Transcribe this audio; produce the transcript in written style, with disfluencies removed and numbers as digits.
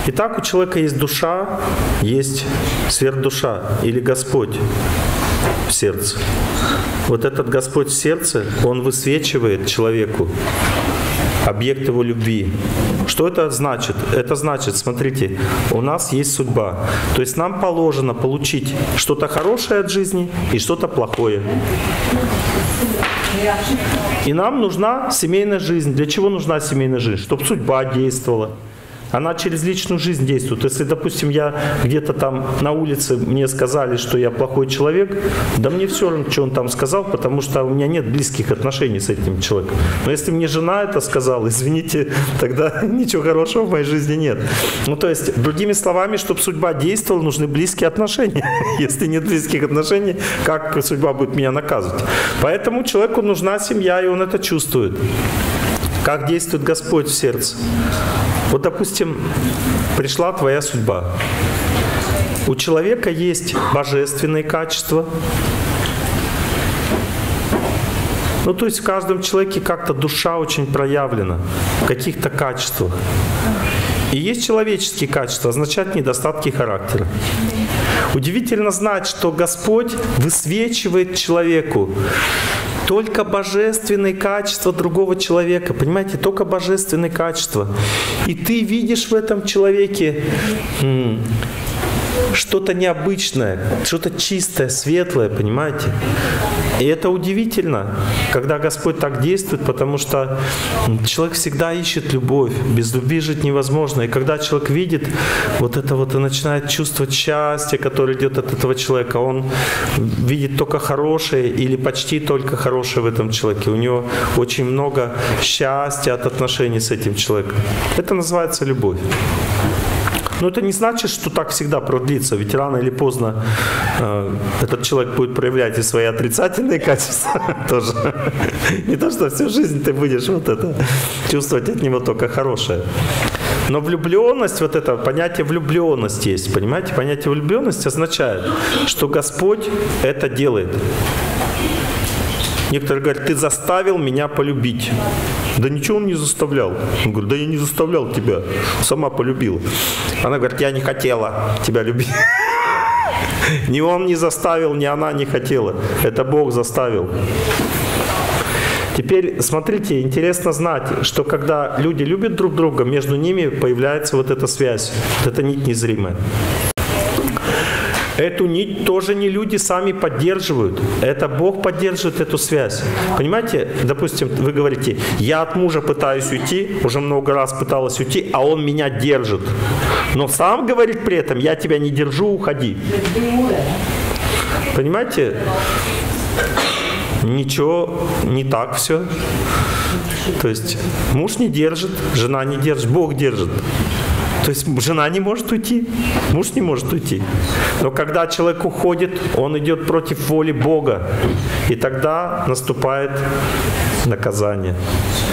Итак, у человека есть душа, есть сверхдуша или Господь в сердце. Вот этот Господь в сердце, Он высвечивает человеку объект его любви. Что это значит? Это значит, смотрите, у нас есть судьба. То есть нам положено получить что-то хорошее от жизни и что-то плохое. И нам нужна семейная жизнь. Для чего нужна семейная жизнь? Чтобы судьба действовала. Она через личную жизнь действует. Если, допустим, я где-то там на улице, мне сказали, что я плохой человек, да мне все равно, что он там сказал, потому что у меня нет близких отношений с этим человеком. Но если мне жена это сказала, извините, тогда ничего хорошего в моей жизни нет. Ну, то есть, другими словами, чтобы судьба действовала, нужны близкие отношения. Если нет близких отношений, как судьба будет меня наказывать? Поэтому человеку нужна семья, и он это чувствует. Как действует Господь в сердце? Вот, допустим, пришла твоя судьба. У человека есть божественные качества. Ну, то есть в каждом человеке как-то душа очень проявлена в каких-то качествах. И есть человеческие качества, означает недостатки характера. Удивительно знать, что Господь высвечивает человеку только божественные качества другого человека. Понимаете, только божественные качества. И ты видишь в этом человеке что-то необычное, что-то чистое, светлое, понимаете? И это удивительно, когда Господь так действует, потому что человек всегда ищет любовь. Без любви жить невозможно. И когда человек видит вот это вот и начинает чувствовать счастье, которое идет от этого человека, он видит только хорошее или почти только хорошее в этом человеке. У него очень много счастья от отношений с этим человеком. Это называется любовь. Но это не значит, что так всегда продлится, ведь рано или поздно этот человек будет проявлять и свои отрицательные качества тоже. Не то, что всю жизнь ты будешь вот это чувствовать от него только хорошее. Но влюбленность, вот это понятие влюбленность есть, понимаете? Понятие влюбленности означает, что Господь это делает. Некоторые говорят, ты заставил меня полюбить. Да ничего он не заставлял. Он говорит, да я не заставлял тебя, сама полюбила. Она говорит, я не хотела тебя любить. Ни он не заставил, ни она не хотела. Это Бог заставил. Теперь, смотрите, интересно знать, что когда люди любят друг друга, между ними появляется вот эта связь, вот эта нить незримая. Эту нить тоже не люди сами поддерживают. Это Бог поддерживает эту связь. Понимаете, допустим, вы говорите, я от мужа пытаюсь уйти, уже много раз пыталась уйти, а он меня держит. Но сам говорит при этом, я тебя не держу, уходи. Понимаете? Ничего не так все. То есть муж не держит, жена не держит, Бог держит. То есть жена не может уйти, муж не может уйти. Но когда человек уходит, он идет против воли Бога. И тогда наступает наказание.